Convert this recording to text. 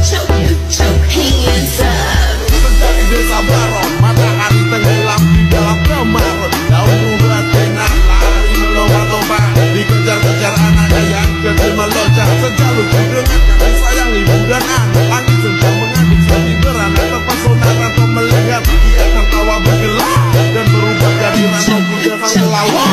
hands up. Sejak desa Baron, matahari tenggelam di dalam kemarau. Daun rumput tenar lari melompat-lompat, dikejar-kejar anaknya yang kecil meloncat. Sejalur dengan kasih sayang ibu dan anak. Langit senja mengaduk seperti beranak, terpesona rantau melihat ia tertawa bergelak dan berubah jadi rantau kuda sang melawan.